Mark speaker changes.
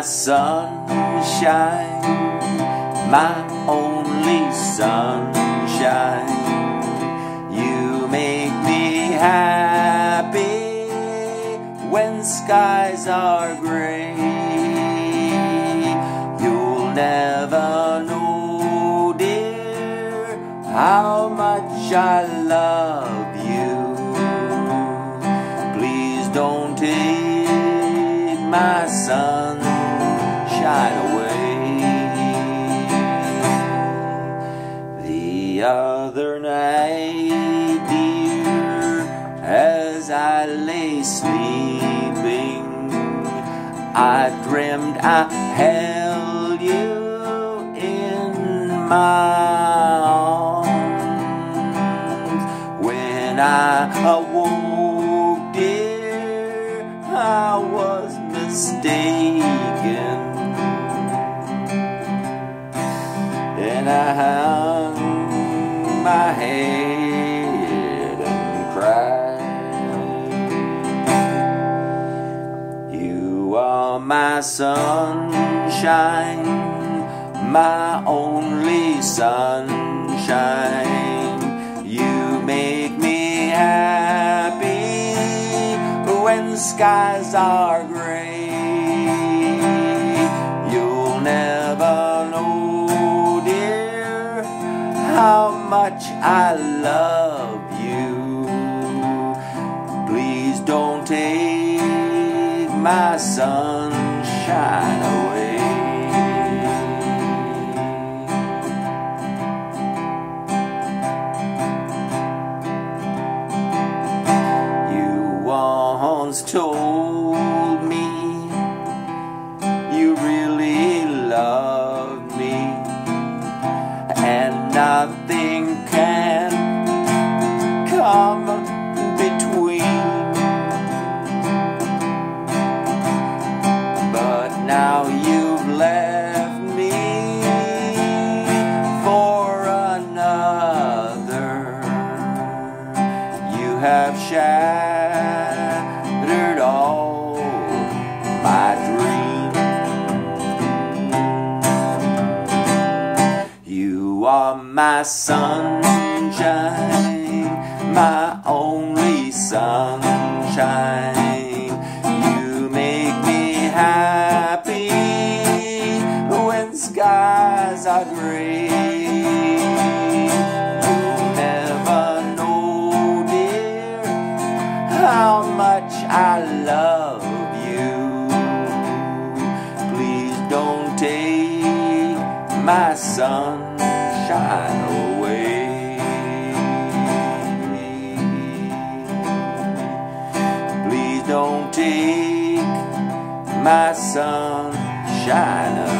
Speaker 1: sunshine, my only sunshine. You make me happy when skies are gray. You'll never know, dear, how much I love you. Please don't take my sunshine away. The other night, dear, as I lay sleeping, I dreamed I held you in my arms. When I awoke, dear, I was mistaken, and I hung my head and cried. You are my sunshine, my only sunshine. You make me happy when skies are gray. You'll never know, dear, how much I love you. Please don't take my sunshine away. Once told me you really loved me, and nothing can come between. But now you've left me for another. You have shattered all my dreams. You are my sunshine, my only sunshine. You make me happy when skies are gray. You'll never know, dear, how much I love you. Please don't take my sunshine away. Please don't take my sunshine away.